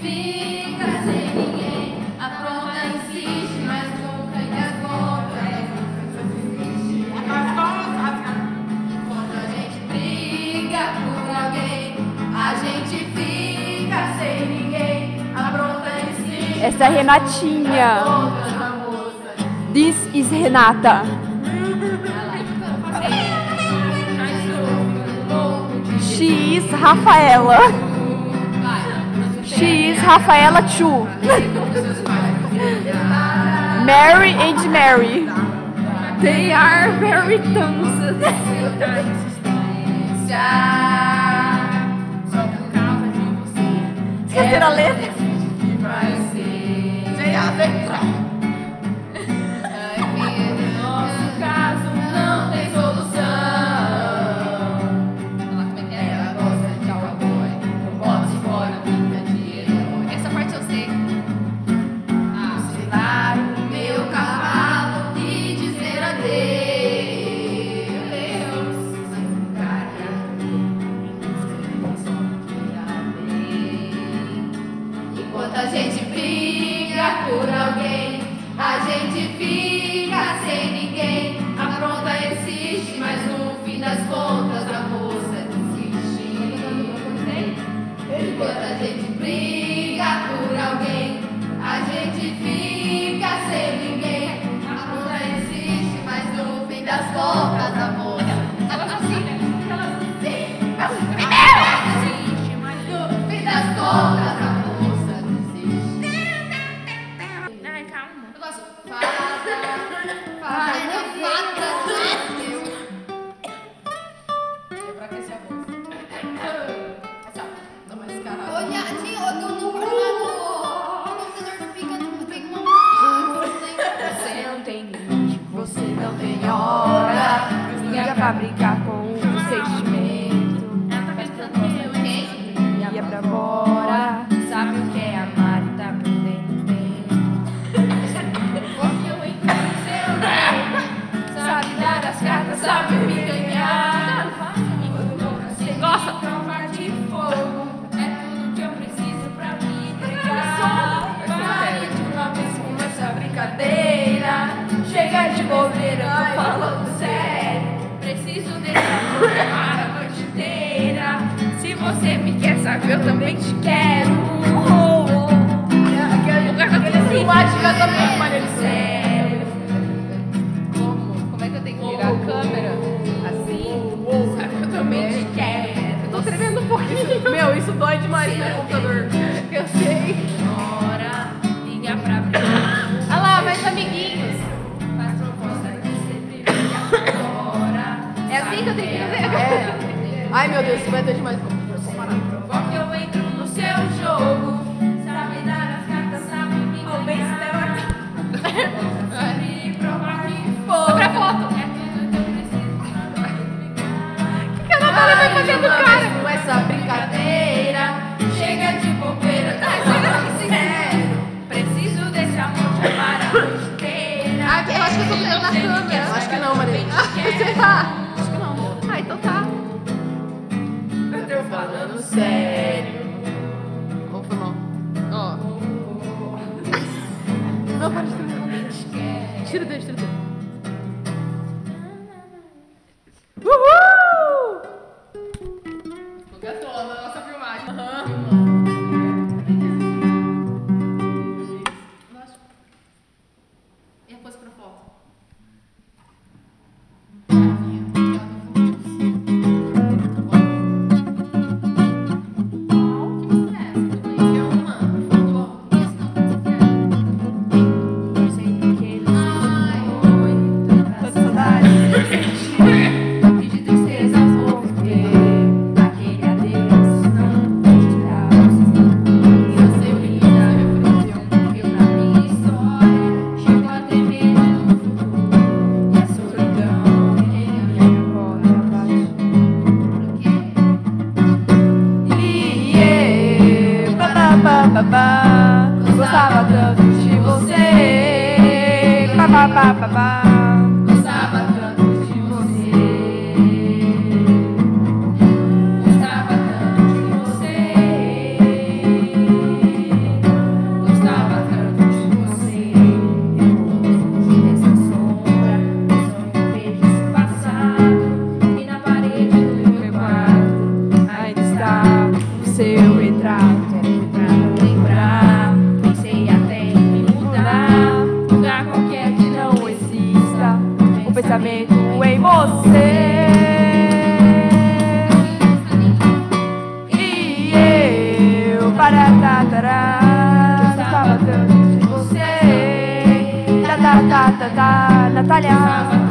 fica sem ninguém, apronta, insiste, mas nunca e as contas. Enquanto a gente briga por alguém, a gente fica sem ninguém, apronta, insiste. Essa é Renatinha. This is Renata. She is Rafaela. She is Rafaela too. Mary and Mary. They are very tansas. Esqueceram a letra? Nosso caso não tem solução. Ela gosta de cowboy, bota fora, pinta de herói. Essa parte eu sei. Afilar o meu cavalo e dizer adeus. Enquanto a gente briga por alguém, a gente fica sem ninguém. Apronta, insiste, mas no fim das contas a moça desiste. Enquanto a gente briga por alguém, a gente fica sem ninguém. Apronta, insiste, mas no fim das contas a moça. Elas assim, né? Elas assim. Insiste, mas no fim das contas a moça desiste. Ai, calma. Eu gosto. Fada, pra que esse arroz? Não mais escarrado. Ô, Nhatinho, eu tô no computador não fica, não tem uma. Você não tem limite, você não tem hora. Liga pra brincar com o sentimento. Ela tá pensando quem? Ia pra fora. Sabe o que é amar e tá perdendo tempo. Porque eu entro no seu jogo. Sabe dar as cartas, sabe me ganhar. Você gosta de prova de fogo. É tudo que eu preciso pra me entregar. Pare de uma vez com essa brincadeira. Chega de bobeira, eu tô falando sério. Preciso desse amor para a noite inteira. Se você me quer saber, eu também te quero. Aquele assim, eu também, Maria sério. Como é que eu tenho que virar a câmera? Assim? Sabe, eu também te quero. Eu tô tremendo um pouquinho. Meu, isso dói demais no meu computador. Eu sei. Bora, liga pra mim. Olha lá, mais amiguinhos. Faz proposta que sempre liga agora. É assim que eu tenho que fazer? É. Ai, meu Deus, isso vai ter demais. Porque eu entro no seu jogo. Sabe dar as cartas, sabe me ganhar. Sabe provar que for. Pra foto. É tudo que eu preciso pra me ligar. O que a Natália vai fazer do cara? Com essa brincadeira. Chega de bobeira. Sério. Preciso desse amor de amar a noite inteira. Eu acho que eu tô vendo na câmera. Acho que não, Maria. Você tá? Acho que não. Ah, então tá. Eu tô falando sério. Vamos filmar. Ó. Não, para de filmar. Tira o dedo, tira o dedo. Uhul! Gastou na nossa filmagem. E a pose pra foto? Gostava tanto de você. Gostava tanto de você. Gostava tanto de você. Natália.